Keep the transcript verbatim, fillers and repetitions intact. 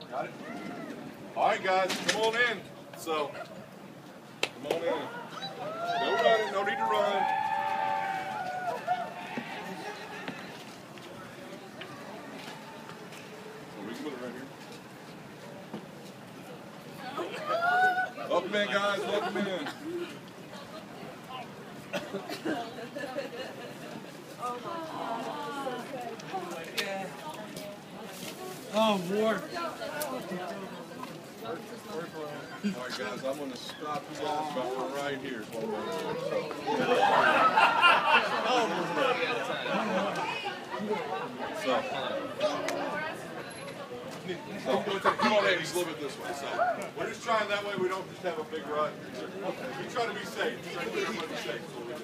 Got it? All right, guys, come on in. So, come on in. No running, no need to run. We can put it right here. Welcome in, guys. Welcome in. Oh, Lord. All right, guys, I'm going to stop you guys about right here. So, so come on, ladies, a little bit this way. So, we're just trying that way we don't just have a big run. We try to be safe. We try to keep everybody safe. That's what we do.